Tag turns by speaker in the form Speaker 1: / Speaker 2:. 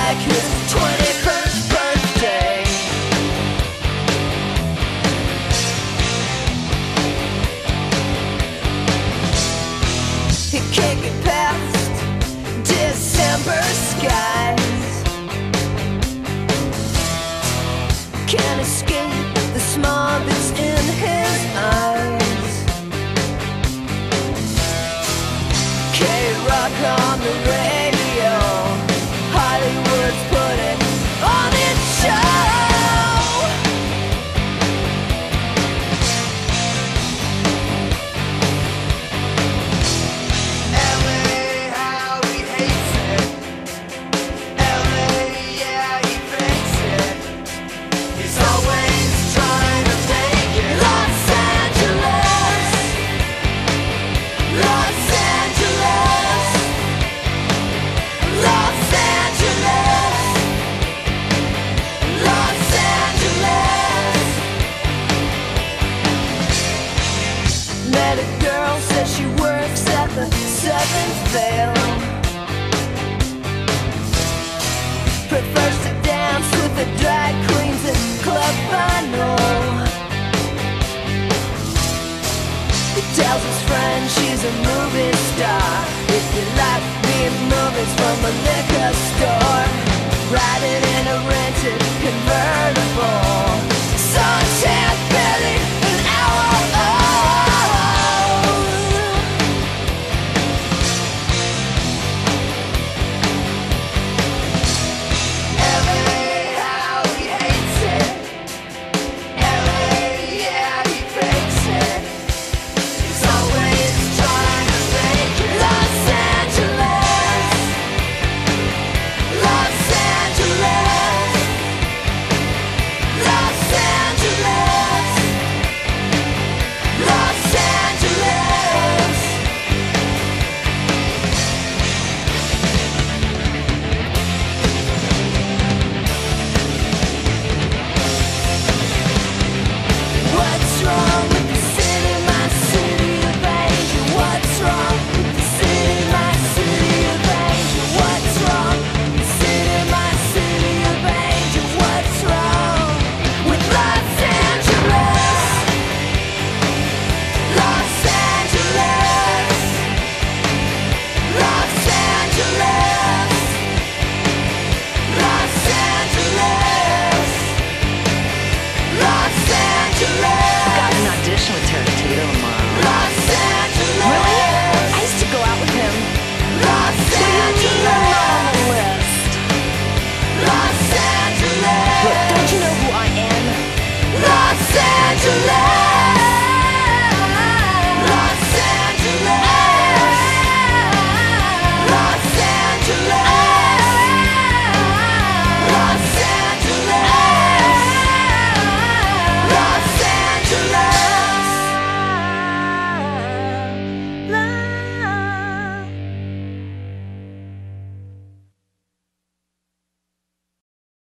Speaker 1: like his 21st birthday. He can't get past December skies, can't escape the smog that's in his eyes. K-Rock on the radio, Hollywood's put it on its show. LA, how he hates it. LA, yeah, he fakes it. He's always trying to make it. Los Angeles, Los Angeles, Los Angeles, Los Angeles. Met a girl, says she works at the 7th Veil. Prefers to dance with the drag queens at Club Vinyl. He tells his friend she's a movie star. If you like being movies from a liquor store, riding in a rented convertible, sunshine.